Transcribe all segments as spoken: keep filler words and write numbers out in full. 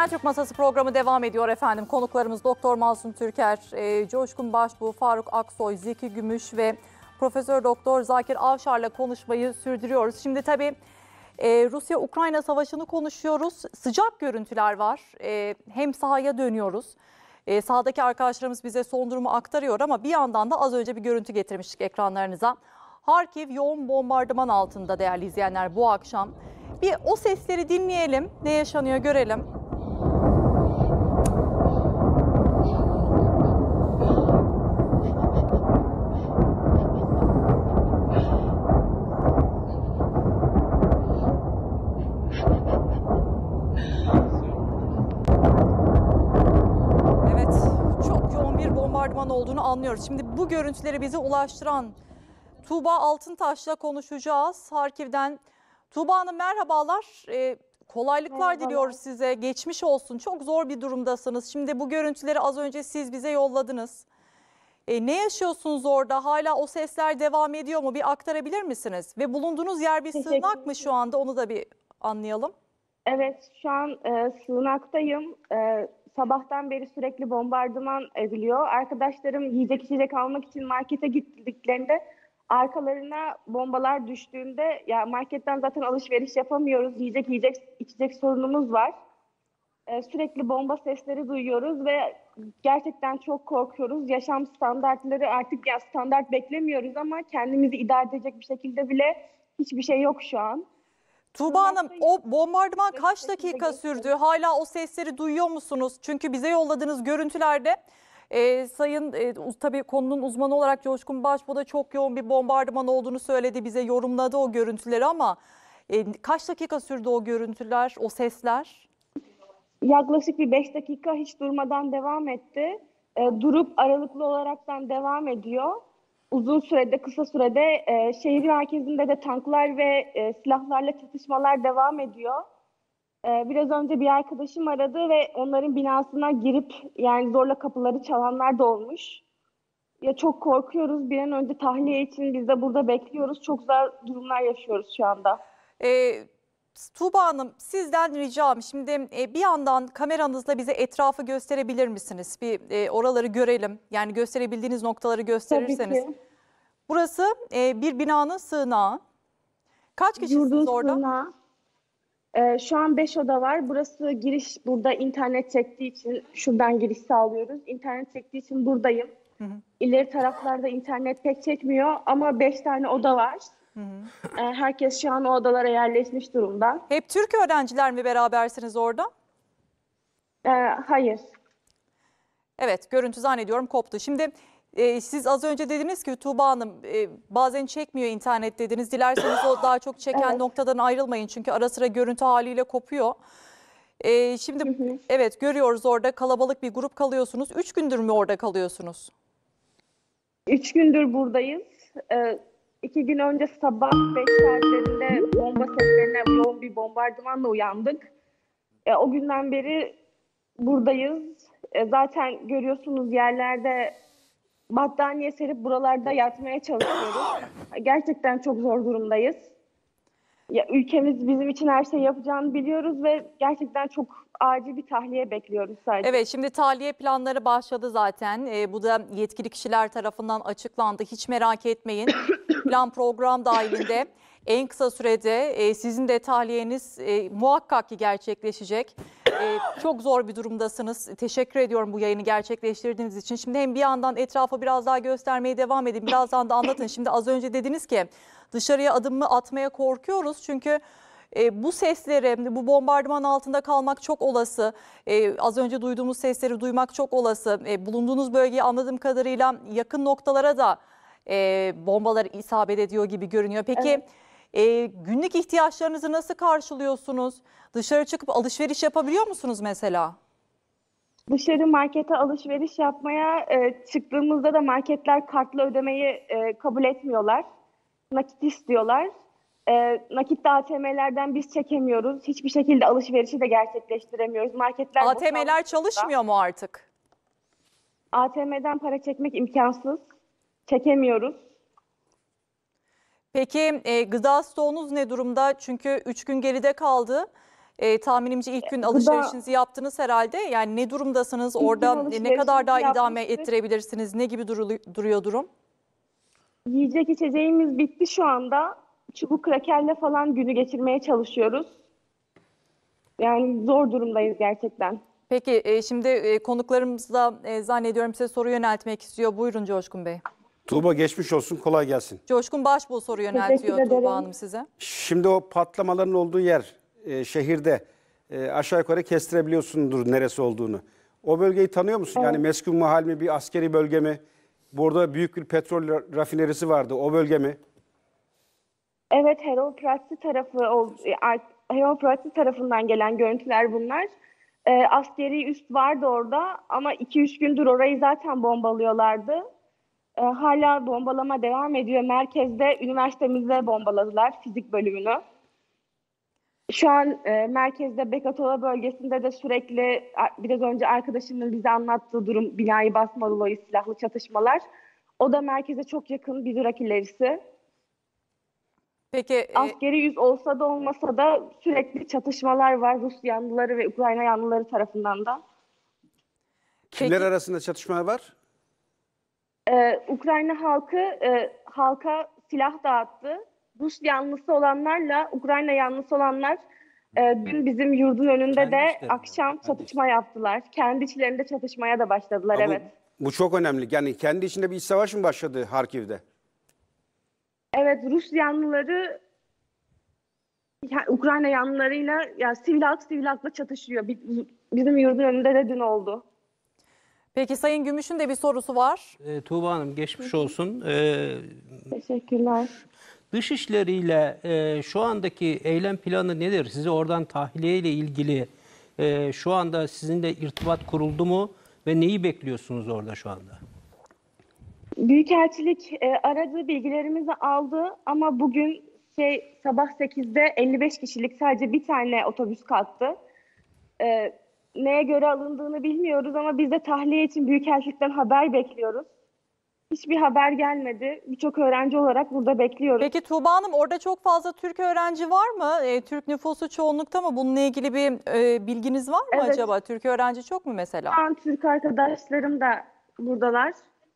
Genel Türk Masası programı devam ediyor efendim. Konuklarımız Doktor Masum Türker, e, Coşkun Başbuğ, Faruk Aksoy, Zeki Gümüş ve Profesör Doktor Zakir Avşar'la konuşmayı sürdürüyoruz. Şimdi tabii e, Rusya-Ukrayna savaşını konuşuyoruz. Sıcak görüntüler var. E, hem sahaya dönüyoruz. E, sahadaki arkadaşlarımız bize son durumu aktarıyor ama bir yandan da az önce bir görüntü getirmiştik ekranlarınıza. Harkiv yoğun bombardıman altında değerli izleyenler bu akşam. Bir o sesleri dinleyelim, ne yaşanıyor görelim. Evet, çok yoğun bir bombardıman olduğunu anlıyoruz. Şimdi bu görüntüleri bize ulaştıran Tuğba Altıntaş'la konuşacağız Harkiv'den. Tuğba Hanım merhabalar, ee, kolaylıklar Merhabalar. diliyoruz size, geçmiş olsun, çok zor bir durumdasınız. Şimdi bu görüntüleri az önce siz bize yolladınız. Ee, ne yaşıyorsunuz orada, hala o sesler devam ediyor mu, bir aktarabilir misiniz? Ve bulunduğunuz yer bir sığınak mı şu anda, onu da bir anlayalım. Evet, şu an e, sığınaktayım. E, sabahtan beri sürekli bombardıman ediliyor. Arkadaşlarım yiyecek içecek almak için markete gittiklerinde arkalarına bombalar düştüğünde, ya marketten zaten alışveriş yapamıyoruz. Yiyecek yiyecek içecek sorunumuz var. E, sürekli bomba sesleri duyuyoruz ve gerçekten çok korkuyoruz. Yaşam standartları artık, ya standart beklemiyoruz ama kendimizi idare edecek bir şekilde bile hiçbir şey yok şu an. Tuğba Hanım, o bombardıman Ve kaç şekilde dakika geçiyor. sürdü? Hala o sesleri duyuyor musunuz? Çünkü bize yolladığınız görüntülerde e, Sayın e, uz- tabii konunun uzmanı olarak Coşkun Başbuğ da çok yoğun bir bombardıman olduğunu söyledi. Bize yorumladı o görüntüleri ama e, kaç dakika sürdü o görüntüler, o sesler? Yaklaşık bir beş dakika hiç durmadan devam etti. E, durup aralıklı olaraktan devam ediyor. Uzun sürede, kısa sürede e, şehir merkezinde de tanklar ve e, silahlarla çatışmalar devam ediyor. E, biraz önce bir arkadaşım aradı ve onların binasına girip yani zorla kapıları çalanlar da olmuş. Ya çok korkuyoruz. Bir an önce tahliye için biz de burada bekliyoruz. Çok zor durumlar yaşıyoruz şu anda. E, Tuğba Hanım, sizden ricam şimdi e, bir yandan kameranızla bize etrafı gösterebilir misiniz? Bir e, oraları görelim. Yani gösterebildiğiniz noktaları Tabii gösterirseniz. ki. Burası e, bir binanın sığınağı. Kaç kişisiniz Yurdun orada? sığınağı. Ee, şu an beş oda var. Burası giriş, burada internet çektiği için şuradan giriş sağlıyoruz. İnternet çektiği için buradayım. Hı hı. İleri taraflarda internet pek çekmiyor ama beş tane oda var. Hı hı. Ee, herkes şu an o odalara yerleşmiş durumda. Hep Türk öğrenciler mi berabersiniz orada? Ee, hayır. Evet, görüntü zannediyorum koptu. Şimdi e, siz az önce dediniz ki Tuğba Hanım e, bazen çekmiyor internet dediniz. Dilerseniz o daha çok çeken Evet. noktadan ayrılmayın çünkü ara sıra görüntü haliyle kopuyor. E, şimdi Hı hı. evet görüyoruz orada kalabalık bir grup kalıyorsunuz. Üç gündür mü orada kalıyorsunuz? Üç gündür buradayız. Ee, iki gün önce sabah beş saatlerinde bomba seslerine yoğun bir bombardımanla uyandık. Ee, o günden beri buradayız. Ee, zaten görüyorsunuz yerlerde battaniye serip buralarda yatmaya çalışıyoruz. Gerçekten çok zor durumdayız. Ya ülkemiz bizim için her şeyi yapacağını biliyoruz ve gerçekten çok acil bir tahliye bekliyoruz sadece. Evet, şimdi tahliye planları başladı zaten. E, bu da yetkili kişiler tarafından açıklandı. Hiç merak etmeyin. Plan program dahilinde en kısa sürede e, sizin de tahliyeniz e, muhakkak ki gerçekleşecek. E, çok zor bir durumdasınız. Teşekkür ediyorum bu yayını gerçekleştirdiğiniz için. Şimdi hem bir yandan etrafı biraz daha göstermeye devam edin. Birazdan da anlatın. Şimdi az önce dediniz ki dışarıya adımımı atmaya korkuyoruz. Çünkü E, bu sesleri, bu bombardıman altında kalmak çok olası. E, az önce duyduğumuz sesleri duymak çok olası. E, bulunduğunuz bölgeye anladığım kadarıyla yakın noktalara da e, bombalar isabet ediyor gibi görünüyor. Peki Evet. e, günlük ihtiyaçlarınızı nasıl karşılıyorsunuz? Dışarı çıkıp alışveriş yapabiliyor musunuz mesela? Dışarı markete alışveriş yapmaya e, çıktığımızda da marketler kartla ödemeyi e, kabul etmiyorlar. Nakit istiyorlar. E, nakit de A T M'lerden biz çekemiyoruz. Hiçbir şekilde alışverişi de gerçekleştiremiyoruz. Marketler A T M'ler boşalmış çalışmıyor mu artık? A T M'den para çekmek imkansız. Çekemiyoruz. Peki e, gıda stoğunuz ne durumda? Çünkü üç gün geride kaldı. E, tahminimce ilk gün Bu da- alışverişinizi yaptınız herhalde. Yani ne durumdasınız? gün Orada ne alışverişimizi kadar daha idame yapmıştık. ettirebilirsiniz? Ne gibi durulu- duruyor durum? Yiyecek içeceğimiz bitti şu anda. Çubuk krakerle falan günü geçirmeye çalışıyoruz. Yani zor durumdayız gerçekten. Peki e, şimdi e, konuklarımız da e, zannediyorum size soru yöneltmek istiyor. Buyurun Coşkun Bey. Tuğba geçmiş olsun, kolay gelsin. Coşkun Başbuğ soru yöneltiyor ederim. Tuğba Hanım size. Şimdi o patlamaların olduğu yer e, şehirde e, aşağı yukarı kestirebiliyorsundur neresi olduğunu. O bölgeyi tanıyor musun? Yani meskun mahal mi, bir askeri bölge mi? Burada büyük bir petrol rafinerisi vardı, o bölge mi? Evet, Herol Pratsi tarafı ol- Herol Pratsi tarafından gelen görüntüler bunlar. Ee, askeri üst vardı orada ama iki üç gündür orayı zaten bombalıyorlardı. Ee, hala bombalama devam ediyor. Merkezde üniversitemizde bombaladılar fizik bölümünü. Şu an e, merkezde Bekatola bölgesinde de sürekli a- biraz önce arkadaşımın bize anlattığı durum, binayı basma dolayı silahlı çatışmalar. O da merkeze çok yakın, bir durak ilerisi. Peki e, Askeri yüz olsa da olmasa da sürekli çatışmalar var Rus yanlıları ve Ukrayna yanlıları tarafından da. Kimler Peki. arasında çatışmalar var? Ee, Ukrayna halkı e, halka silah dağıttı. Rus yanlısı olanlarla Ukrayna yanlısı olanlar e, dün bizim yurdun önünde Kendi de içlerinde, akşam kendi çatışma yaptılar. Kendi içlerinde çatışmaya da başladılar, Ha, bu, evet. bu çok önemli. Yani kendi içinde bir iç savaş mı başladı Harkiv'de? Evet, Rus yanlıları ya, Ukrayna yanlılarıyla ya sivil halk sivil halkla çatışıyor. Bi- Bizim yurdun önünde de dün oldu. peki Sayın Gümüş'ün de bir sorusu var. E, Tuğba Hanım geçmiş olsun. E, Teşekkürler. Dışişleriyle e, şu andaki eylem planı nedir? Sizi oradan tahliye ile ilgili e, şu anda sizinle irtibat kuruldu mu ve neyi bekliyorsunuz orada şu anda? Büyükelçilik e, aradığı bilgilerimizi aldı ama bugün şey sabah sekizde elli beş kişilik sadece bir tane otobüs kalktı. E, neye göre alındığını bilmiyoruz ama biz de tahliye için Büyükelçilikten haber bekliyoruz. Hiçbir haber gelmedi. Birçok öğrenci olarak burada bekliyoruz. Peki Tuğba Hanım orada çok fazla Türk öğrenci var mı? E, Türk nüfusu çoğunlukta mı? Bununla ilgili bir e, bilginiz var mı Evet. acaba? Türk öğrenci çok mu mesela? Şu an Türk arkadaşlarım da buradalar.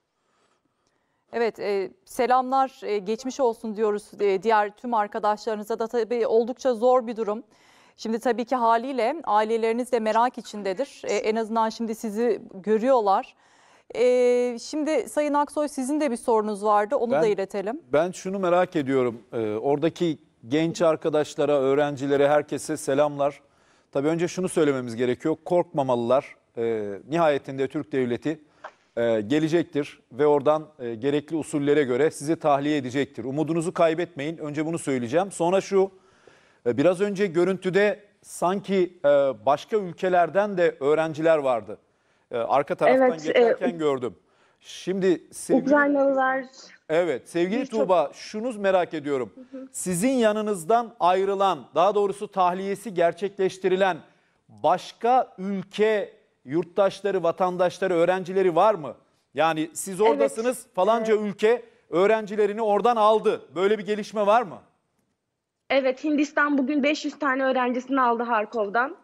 Evet, e, selamlar, e, geçmiş olsun diyoruz e, diğer tüm arkadaşlarınıza da tabii oldukça zor bir durum. Şimdi tabii ki haliyle aileleriniz de merak içindedir. E, en azından şimdi sizi görüyorlar. E, şimdi Sayın Aksoy sizin de bir sorunuz vardı, onu Ben- da iletelim. Ben şunu merak ediyorum. Ee, oradaki genç arkadaşlara, öğrencilere, herkese selamlar. Tabii önce şunu söylememiz gerekiyor. Korkmamalılar. Ee, nihayetinde Türk Devleti e, gelecektir ve oradan e, gerekli usullere göre sizi tahliye edecektir. Umudunuzu kaybetmeyin. Önce bunu söyleyeceğim. Sonra şu, e, biraz önce görüntüde sanki e, başka ülkelerden de öğrenciler vardı. E, arka taraftan Evet, e, geçerken gördüm. Şimdi sevgili... Ukraynalılar. Evet sevgili Birçok- Tuğba şunu merak ediyorum. Sizin yanınızdan ayrılan, daha doğrusu tahliyesi gerçekleştirilen başka ülke yurttaşları, vatandaşları, öğrencileri var mı? Yani siz oradasınız, falanca ülke öğrencilerini oradan aldı. Böyle bir gelişme var mı? Evet, Hindistan bugün beş yüz tane öğrencisini aldı Harkov'dan.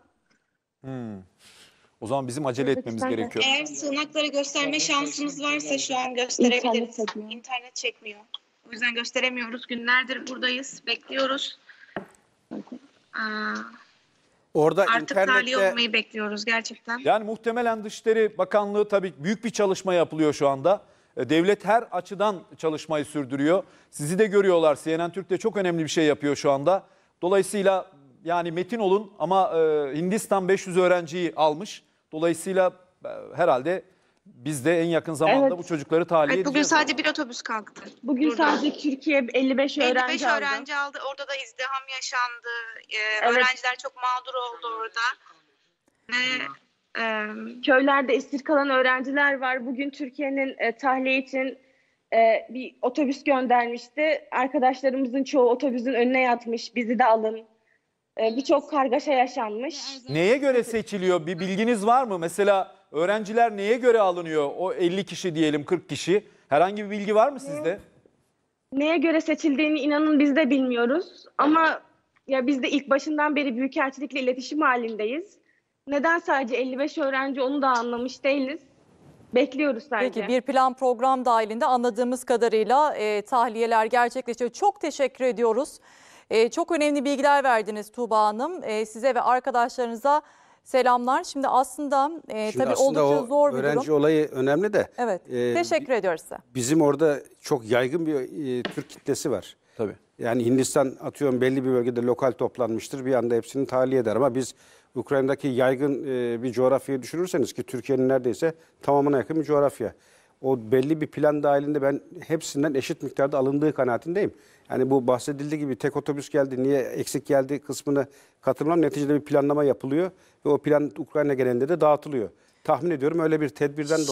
O zaman bizim acele etmemiz Lütfen. gerekiyor. Eğer sığınakları gösterme şansımız varsa şu an gösterebiliriz. İnternet çekmiyor. İnternet çekmiyor. O yüzden gösteremiyoruz. Günlerdir buradayız. Bekliyoruz. Aa, Orada artık tahliye internette olmayı bekliyoruz gerçekten. Yani muhtemelen Dışişleri Bakanlığı tabii büyük bir çalışma yapılıyor şu anda. E, Devlet her açıdan çalışmayı sürdürüyor. Sizi de görüyorlar. C N N Türk de çok önemli bir şey yapıyor şu anda. Dolayısıyla yani metin olun ama e, Hindistan beş yüz öğrenciyi almış. Dolayısıyla e, herhalde biz de en yakın zamanda Evet. bu çocukları tahliye Evet, bugün edeceğiz. sadece bir otobüs kalktı. Bugün Burada. sadece Türkiye elli beş öğrenci elli beş aldı. öğrenci aldı. Orada da izdiham yaşandı. Ee, Evet. Öğrenciler çok mağdur oldu orada. Ve e, Köylerde esir kalan öğrenciler var. Bugün Türkiye'nin e, tahliye için e, bir otobüs göndermişti. Arkadaşlarımızın çoğu otobüsün önüne yatmış. Bizi de alın. E, Birçok kargaşa yaşanmış. Neye göre seçiliyor? Bir bilginiz var mı? Mesela öğrenciler neye göre alınıyor? O elli kişi diyelim, kırk kişi. Herhangi bir bilgi var mı sizde? Neye göre seçildiğini inanın biz de bilmiyoruz. Ama Ya biz de ilk başından beri Büyükelçilikle iletişim halindeyiz. Neden sadece elli beş öğrenci onu da anlamış değiliz. Bekliyoruz sadece. Peki bir plan program dahilinde anladığımız kadarıyla e, tahliyeler gerçekleşiyor. Çok teşekkür ediyoruz. E, çok önemli bilgiler verdiniz Tuğba Hanım. E, size ve arkadaşlarınıza selamlar. Şimdi aslında e, Şimdi tabii aslında oldukça o zor bir öğrenci durum. olayı önemli de. Evet. e, Teşekkür ediyoruz size. Bizim orada çok yaygın bir e, Türk kitlesi var. Tabii. Yani Hindistan atıyorum belli bir bölgede lokal toplanmıştır. Bir anda hepsini tahliye eder ama biz Ukrayna'daki yaygın e, bir coğrafyayı düşünürseniz ki Türkiye'nin neredeyse tamamına yakın bir coğrafya. O belli bir plan dahilinde ben hepsinden eşit miktarda alındığı kanaatindeyim. Yani bu bahsedildiği gibi tek otobüs geldi, niye eksik geldi kısmını katılmam. Neticede bir planlama yapılıyor ve o plan Ukrayna genelinde de dağıtılıyor. Tahmin ediyorum öyle bir tedbirden